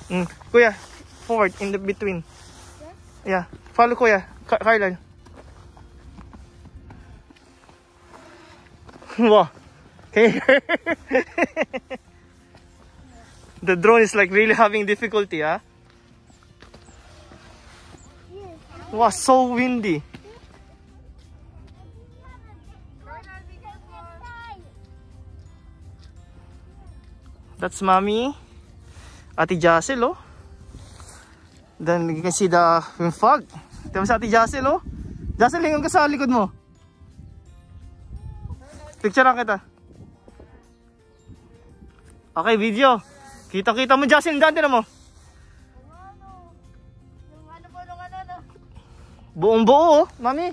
Kuya, forward in the between. Yeah, follow Kuya. Carlan. Wow. Can you hear? The drone is like really having difficulty, huh? Wow, so windy. That's Mommy. Ate Jacel, oh. Then you can see the fog. Tignan mo sa Ate Jacel, oh. Jacel, lingon ka sa likod mo. Picturean kita. Okay, video. Kita-kita mo, Jacel, dante na mo. Buong buo, oh, Mami.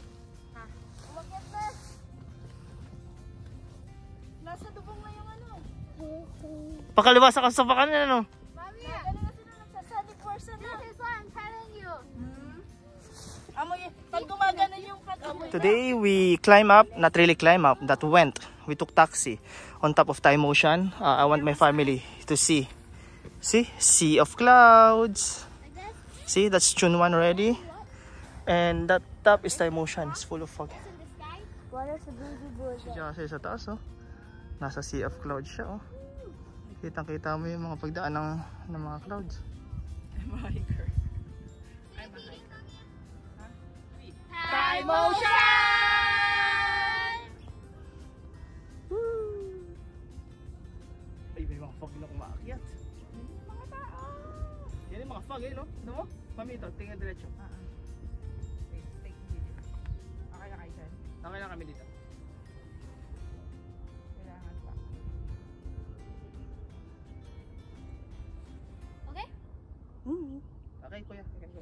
Nasa dubong na yung ano. Pakaliwa sa kasapakan na, ano. Mami, galing na sila nagsasabi person na. This is what I'm telling you. Amoy, pag gumagana yung amoy. Today we climb up, not really climb up, that went. We took taxi on top of Time Ocean. I want my family to see. See? Sea of clouds. See, that's June 1 already. And that top is Time Ocean. It's full of fog. Si Jacel sa taas, oh. Nasa Sea of Clouds siya, oh. Kitang-kita mo yung mga pagdaan ng mga clouds. I'm a hiker. Time Ocean! Ay, may mga fog na kumaakyat. Mga tao! Yan yung mga fog, eh, no? Ano mo? Mami, ito, tingnan diretso. Okay na kayo dyan? Okay lang kami dito. Kailangan pa. Okay? Okay, Kuya. I can go.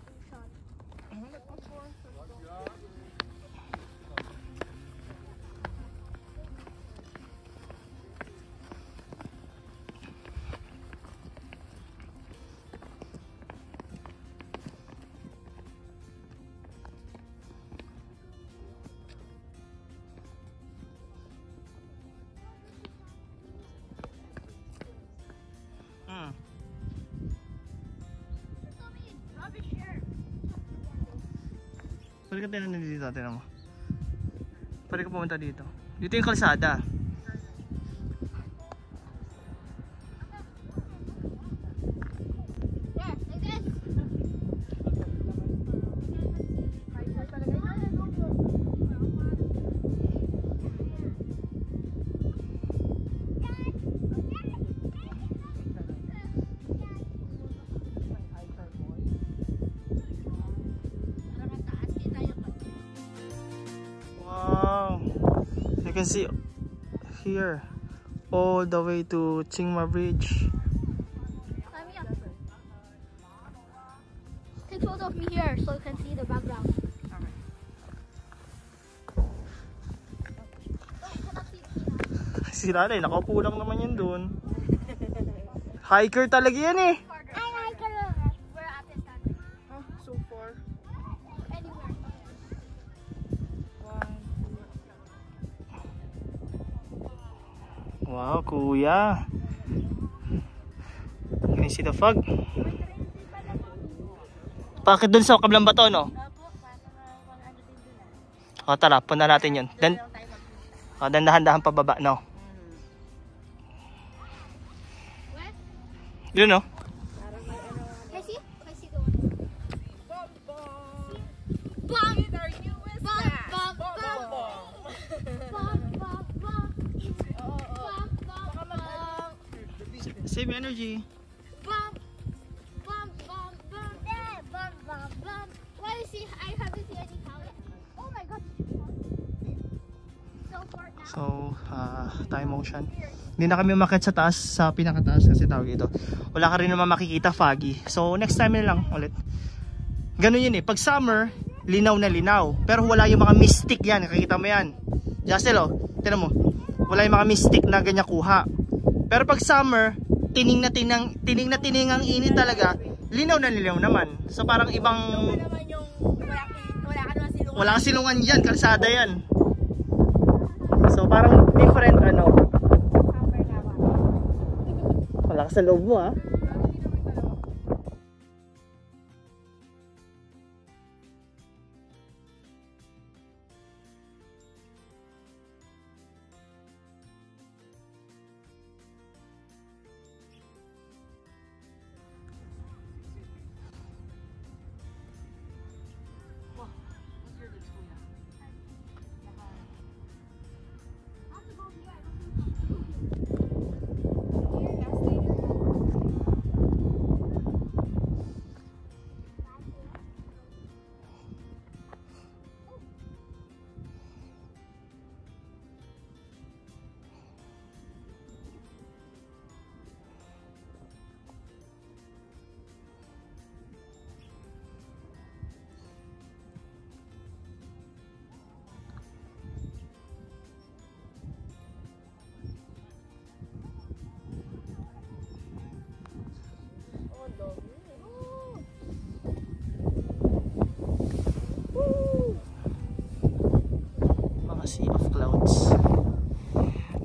Pwede ka tinan dito, tinan mo. Pwede ka pumunta dito. Dito yung kalsada. You can see here all the way to Chingma Bridge. Take photo of me here so you can see the background. Si Nanay, nakaupo lang naman yun dun. Hiker talaga yan eh. We're at this country. Huh? So far? Anywhere. Wow, kuya. Can you see the fog? Bakit dun sa kablang bato, no? O, tara, punta natin yun. Then dahan-dahan pababa, no? Yun, no? Can I see? Can I see the one? Bomb! Our newest Bomb! Bomb! Save energy. Bomb! Bomb! Bomb! Bomb! Yeah! Bomb! Bomb! Bomb! Why you see? I haven't seen any cows. Oh my god! So far now. So, Time Ocean. Hindi na kami umakyat sa taas, sa pinakataas kasi tawag ito. Wala ka rin naman makikita, foggy. So, next time na lang ulit. Ganun yun eh. Pag summer, linaw na linaw. Pero wala yung mga mystic yan. Nakikita mo yan. Jacel, oh. Tinan mo. Wala yung mga mystic na ganyan kuha. Pero pag summer, tining na tining ang init talaga. Linaw na linaw naman. So, parang ibang... naman yung wala ka naman silungan. Wala kang silungan yan. Kalsada yan. So, parang different ano. Wala ka sa loob mo, ha?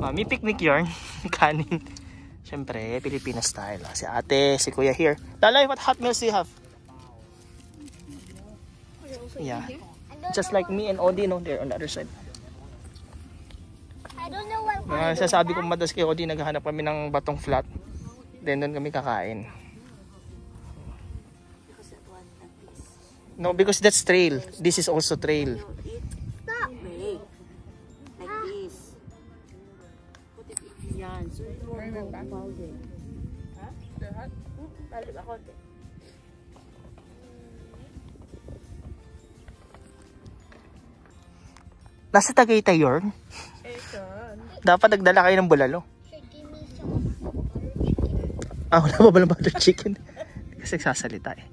May picnic yarn. Kanin. Siyempre, Filipino style. Si ate, si kuya here. Lalay, what hot meals do you have? Yeah. Just like me and Odie, no? They're on the other side. I don't know what. Sasabi ko madas kay Odie, naghahanap kami ng batong flat. Then doon kami kakain. No, because that's trail. This is also trail. Stop. Like this. Put it yan. So it won't go powder. Ha? Balik ako. Nasa Tagaytay yun? Dapat nagdala kayo ng bulalo. Give me some butter chicken. Ah, wala pa ba ng butter chicken? Kasi nagsasalita eh.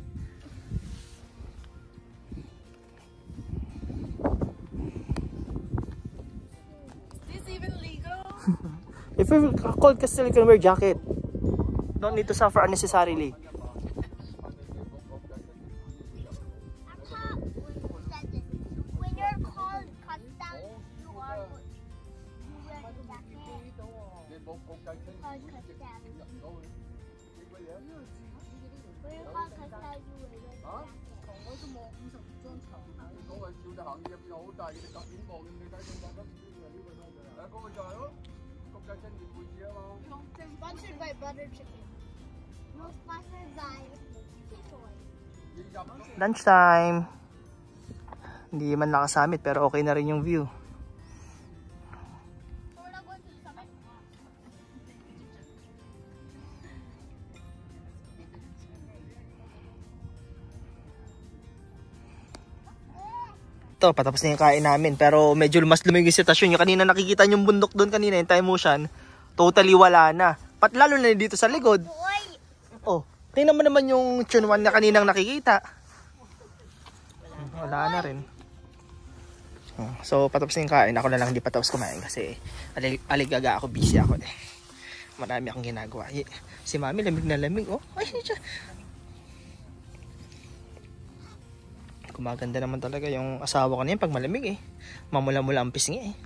Is this even legal? If you're cold ka still, you can wear jacket. Don't need to suffer unnecessarily. When you're cold, cut down, you wear the jacket. Cold cut down. When you're cold, cut down, you wear the jacket. Sponsored by butter chicken. No, sponsored by Kitoy. Lunchtime. Hindi man nakasamit pero okay na rin yung view. We're not going to the summit. Ito, patapos na yung kain namin pero medyo mas lumig yung sitwasyon. Yung kanina nakikita yung bundok doon kanina, yung time motion, totally wala na. Lalo na dito sa likod. Boy! Oh, tingnan mo naman yung chunwan na kaninang nakikita. Wala na rin. So, patapos na yung kain. Ako na lang hindi patapos kumain kasi aligaga ako, busy ako eh. Marami akong ginagawa. Si mami lamig na lamig. Oh, ay, siya. Kumaganda naman talaga yung asawa ko na yun pag malamig eh. Mamula-mula ang pisngi eh.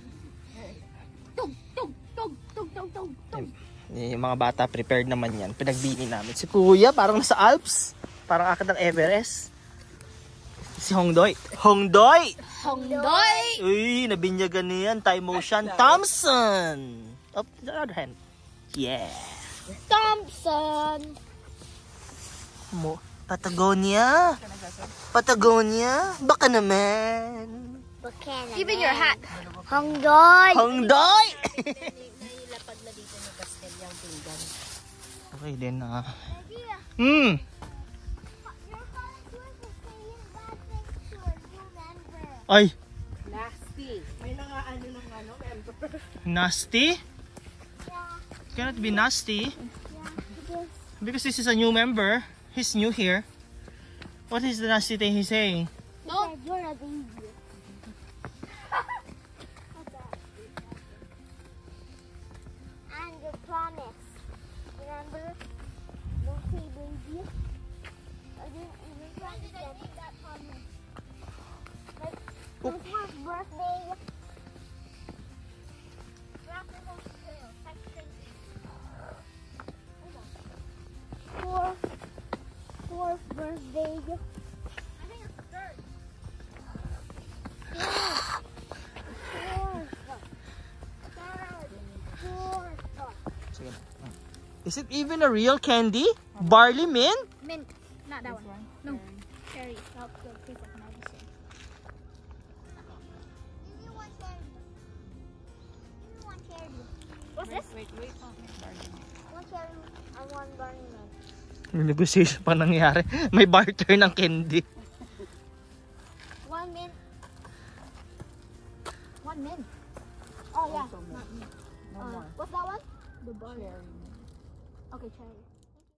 Yung mga bata prepared naman yan. Pinagbini namin. Si Kuya parang nasa Alps. Parang akit ng Everest. Si Hongdoy. Hongdoy! Hongdoy! Uy, nabinyagan niyan. Thai motion. Thompson! Up the other hand. Yeah. Thompson! Patagonia? Patagonia? Baka naman. Even your hat. Hongdoy! Hongdoy! Nailapad na dito ni Pastel yung pinggan. Okay din ah. Ay, Nasty. May nangaano ng member. nasty? Cannot be nasty. Because this is a new member. He's new here. What is the nasty thing he's saying? No, you're a baby. And you promise. Remember? Don't say baby. I didn't even try to make that promise. Like, this was birthday. Fourth birthday. I think it's third. Is it even a real candy? Barley mint? Mint. Not that one. No. Cherry. Help the taste of medicine. Give me one cherry. Give me one cherry. What's this? Wait. Barley. One cherry and one barley mint. May negotiation pa nangyari. May barter ng candy. One mint. One mint. Oh yeah. Not mint. No more. What's that one? The cherry. Okay, cherry.